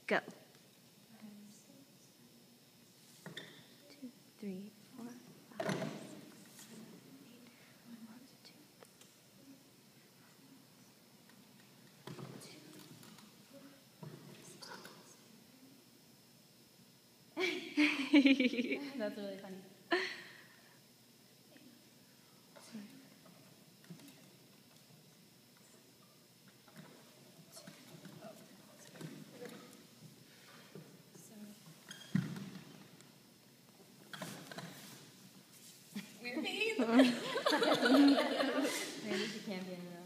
Go. 2, 3, 4, 5, 6, 7, 8, 1, 2. That's really funny. We're being. Maybe she can't be in